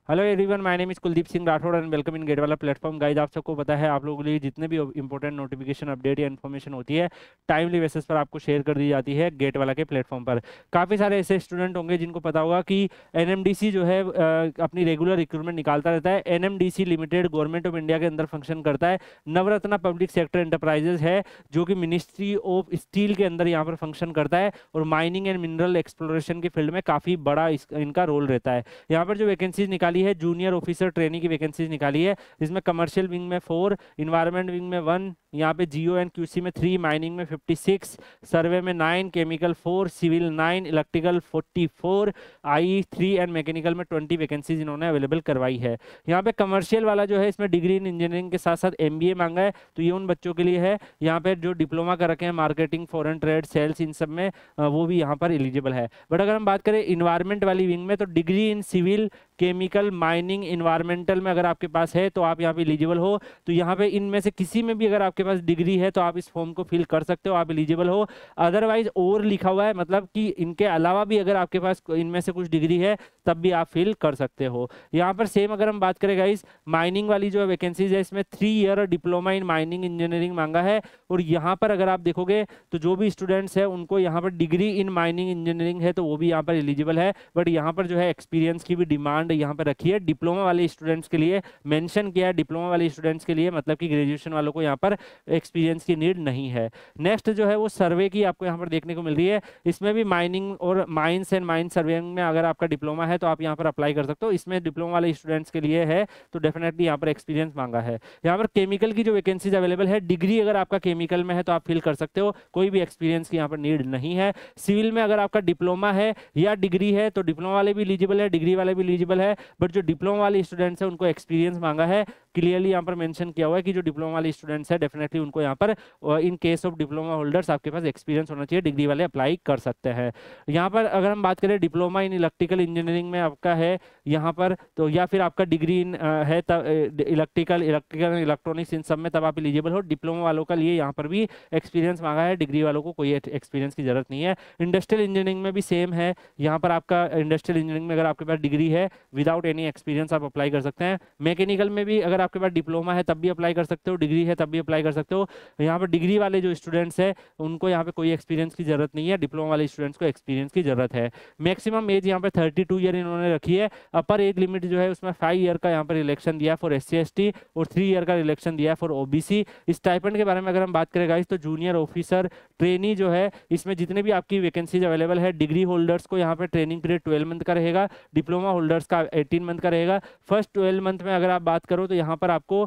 Hello everyone, my name is Kuldeep Singh Rathore and welcome in gate वाला platform. Guys, आप सबको पता है आप लोगों के लिए जितने भी इंपॉर्टेंट नोटिफिकेशन अपडेट या इन्फॉर्मेशन होती है टाइमली बेसिस पर आपको शेयर कर दी जाती है गेट वाला के प्लेटफॉर्म पर। काफ़ी सारे ऐसे स्टूडेंट होंगे जिनको पता होगा कि एनएमडीसी जो है अपनी रेगुलर रिक्रूटमेंट निकालता रहता है। NMDC limited government of India के अंदर फंक्शन करता है। नवरत्ना पब्लिक सेक्टर एंटरप्राइजेज है जो कि मिनिस्ट्री ऑफ स्टील के अंदर यहाँ पर फंक्शन करता है और माइनिंग एंड मिनरल एक्सप्लोरेशन के फील्ड में काफ़ी बड़ा इनका रोल रहता है। यहाँ पर जो वैकेंसीज निकाली है, जूनियर ऑफिसर ट्रेनी की वैकेंसीज निकाली है, जिसमें कमर्शियल विंग में 4, इन्वायरमेंट विंग में 1, यहाँ पे जीओ एंड क्यूसी में 3, माइनिंग में 56, सर्वे में 9, chemical 4, civil 9, electrical 44, I 3 and mechanical में 20 वैकेंसीज इन्होंने अवेलेबल करवाई है। यहाँ पे कमर्शियल वाला जो है इसमें डिग्री इन इंजीनियरिंग के साथ साथ एमबीए मांगा है, तो ये उन बच्चों के लिए है। यहाँ पे जो डिप्लोमा कर रखे हैं मार्केटिंग, फॉरेन ट्रेड, सेल्स, इन सब में वो भी यहाँ पर एलिजिबल है। बट अगर हम बात करें इन्वायरमेंट वाली विंग में, तो degree in civil, chemical, mining, environmental में अगर आपके पास है तो आप यहाँ पे एलिजिबल हो। तो यहाँ पे इनमें से किसी में भी अगर आपके पास डिग्री है तो आप इस फॉर्म को फिल कर सकते हो, आप एलिजिबल हो। अदरवाइज और लिखा हुआ है, मतलब कि इनके अलावा भी अगर आपके पास इनमें से कुछ डिग्री है तब भी आप फिल कर सकते हो। यहाँ पर सेम अगर हम बात करें गाइस, माइनिंग वाली जो वैकेंसीज है इसमें 3 year diploma in mining engineering मांगा है। और यहाँ पर अगर आप देखोगे तो जो भी स्टूडेंट्स है उनको यहाँ पर डिग्री इन माइनिंग इंजीनियरिंग है तो वो भी यहाँ पर एलिजिबल है। बट यहाँ पर जो है एक्सपीरियंस की भी डिमांड यहाँ पर रखी है। डिप्लोमा वाले स्टूडेंट्स के लिए मेंशन किया है, डिप्लोमा वाले स्टूडेंट्स के लिए, मतलब कि ग्रेजुएशन वालों को यहाँ पर एक्सपीरियंस की नीड नहीं है। नेक्स्ट जो है वो सर्वे की आपको यहाँ पर देखने को मिल रही है। इसमें भी माइनिंग और माइंस एंड माइन सर्वेइंग में अगर आपका डिप्लोमा है तो आप यहाँ पर अप्लाई कर सकते हो। इसमें डिप्लोमा वाले स्टूडेंट्स के लिए है तो डेफिनेटली यहाँ पर एक्सपीरियंस मांगा है। यहाँ पर केमिकल की जो वैकेंसीज अवेलेबल है, डिग्री अगर आपका केमिकल में है तो आप फिल कर सकते हो, कोई भी एक्सपीरियंस की यहाँ पर नीड नहीं है। सिविल में अगर आपका डिप्लोमा है या डिग्री है तो डिप्लोमा वाले भी एलिजिबल है, डिग्री वाले भी एलिजिबल है। बट जो डिप्लोमा वाले स्टूडेंट्स हैं उनको एक्सपीरियंस मांगा है। क्लियरली यहाँ पर मेंशन किया हुआ है कि जो डिप्लोमा वाले स्टूडेंट्स है डेफिनेटली उनको यहाँ पर in case of diploma holders आपके पास एक्सपीरियंस होना चाहिए, डिग्री वाले अप्लाई कर सकते हैं। यहाँ पर अगर हम बात करें डिप्लोमा इन इलेक्ट्रिकल इंजीनियरिंग में आपका है यहाँ पर, तो या फिर आपका डिग्री इन है तब इलेक्ट्रिकल इलेक्ट्रॉनिक्स इन सब में, तब आप एलिजिबल हो। डिप्लोमा वालों का लिए यहाँ पर भी एक्सपीरियंस मांगा है, डिग्री वालों को कोई एक्सपीरियंस की जरूरत नहीं है। इंडस्ट्रियल इंजीनियरिंग में भी सेम है। यहाँ पर आपका इंडस्ट्रियल इंजीनियरिंग में अगर आपके पास डिग्री है विदाउट एनी एक्सपीरियंस आप अप्लाई कर सकते हैं। मैकेनिकल में भी अगर आपके पास डिप्लोमा है तब भी अप्लाई कर सकते हो, डिग्री है तब भी अप्लाई कर सकते हो। यहाँ पर डिग्री वाले जो स्टूडेंट्स हैं उनको यहाँ पे कोई एक्सपीरियंस की जरूरत नहीं है, डिप्लोमा वाले स्टूडेंट्स को एक्सपीरियंस की जरूरत है। मैक्सिमम एज यहाँ पे 32 ईयर इन्होंने रखी है। अपर एज लिमिट जो है उसमें 5 ईयर का यहाँ पर रिलेक्शन दिया फॉर SC/ST और 3 ईयर का रिलेक्शन दिया फॉर OBC। स्टाइपेंड के बारे में अगर हम बात करें गाइस, तो जूनियर ऑफिसर ट्रेनी जो है इसमें जितने भी आपकी वैकेंसीज अवेलेबल है, डिग्री होल्डर्स को यहाँ पर ट्रेनिंग पीरियड 12 मंथ का रहेगा, डिप्लोमा होल्डर्स का 18 मंथ का रहेगा। फर्स्ट 12 मंथ में अगर आप बात करो तो यहाँ पर आपको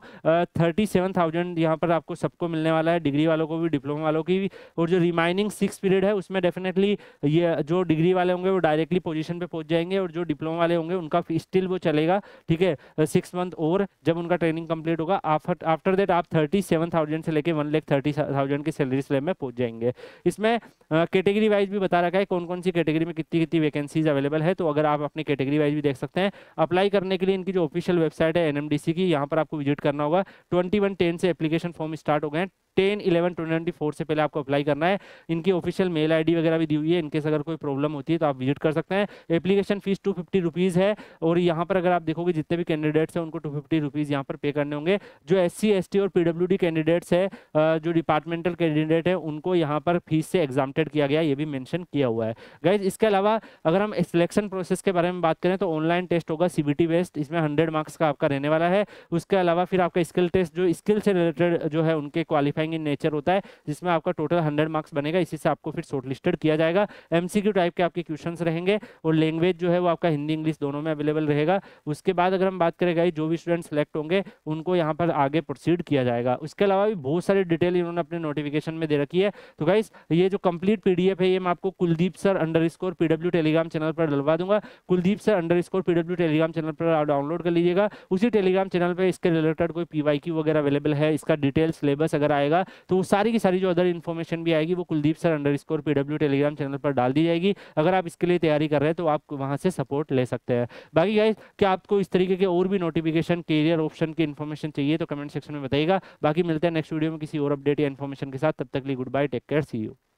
37,000 यहाँ पर आपको सबको मिलने वाला है, डिग्री वालों को भी डिप्लोमा वालों की भी। और जो रिमाइनिंग 6 पीरियड है उसमें डेफिनेटली ये जो डिग्री वाले होंगे वो डायरेक्टली पोजीशन पे पहुंच जाएंगे और जो डिप्लोमा वाले होंगे उनका स्टिल वो चलेगा, ठीक है, 6 मंथ और जब उनका ट्रेनिंग कंप्लीट होगा आफ्टर दैट आप 37,000 से लेके 1,30,000 की सैलरी स्लैब में पहुंच जाएंगे। इसमें कैटेगरी वाइज भी बता रखा है कौन कौन सी कैटेगरी में कितनी कितनी वैकेंसीज अवेलेबल है, तो अगर आप अपनी कैटेगरी वाइज भी देख सकते हैं। अप्लाई करने के लिए इनकी जो ऑफिशियल वेबसाइट है NMDC की, यहाँ पर आपको विजिट करना होगा। 21/10 से एप्लीकेशन फॉर्म स्टार्ट हो गए हैं। 10/11/2024 से पहले आपको अप्लाई करना है। इनकी ऑफिशियल मेल ID वगैरह भी दी हुई है, इनकेस अगर कोई प्रॉब्लम होती है तो आप विजिट कर सकते हैं। एप्लीकेशन फीस 250 रुपीज़ है और यहाँ पर अगर आप देखोगे जितने भी कैंडिडेट्स हैं उनको 250 रुपीज़ यहाँ पर पे करने होंगे। जो SC/ST और PWD कैंडिडेट्स है, जो डिपार्टमेंटल कैंडिडेट है, उनको यहाँ पर फीस से एग्जाम्प्टेड किया गया, ये भी मेंशन किया हुआ है गाइज। इसके अलावा अगर हम सिलेक्शन प्रोसेस के बारे में बात करें तो ऑनलाइन टेस्ट होगा CBT बेस्ड, इसमें 100 मार्क्स का आपका रहने वाला है। उसके अलावा फिर आपका स्किल टेस्ट जो स्किल से रिलेटेड जो है उनके क्वालिफाइंग इन नेचर होता है, जिसमें आपका टोटल 100 मार्क्स बनेगा, इसी से आपको फिर शॉर्टलिस्टेड किया जाएगा। MCQ टाइप के आपके क्वेश्चंस रहेंगे और लैंग्वेज जो है वो आपका हिंदी इंग्लिश दोनों में अवेलेबल रहेगा। उसके बाद अगर हम बात करें गाइस, जो भी स्टूडेंट सेलेक्ट होंगे उनको यहाँ पर आगे प्रोसीड किया जाएगा। उसके अलावा भी बहुत सारी डिटेल इन्होंने अपने नोटिफिकेशन में दे रखी है। तो गाइस ये जो कंप्लीट PDF है ये मैं आपको Kuldeep sir _PW Telegram channel पर डलवा दूंगा। Kuldeep sir _PW Telegram channel पर डाउनलोड कर लीजिएगा। उसी टेलीग्राम चैनल पर इसके रिलेटेड कोई PYQ वगैरह अवेलेबल है, इसका डिटेल सिलेबस अगर आएगा तो सारी की सारी जो अदर इन्फॉर्मेशन भी आएगी वो Kuldeep sir _PW Telegram channel पर डाल दी जाएगी। अगर आप इसके लिए तैयारी कर रहे हैं तो आप वहां से सपोर्ट ले सकते हैं। बाकी गाइस क्या आपको इस तरीके के और भी नोटिफिकेशन कैरियर ऑप्शन की इन्फॉर्मेशन चाहिए तो कमेंट सेक्शन में बताइएगा। बाकी मिलते हैं नेक्स्ट वीडियो में किसी और अपडेट या इन्फॉर्मेशन के साथ, तब तक के लिए good bye, take care, see you.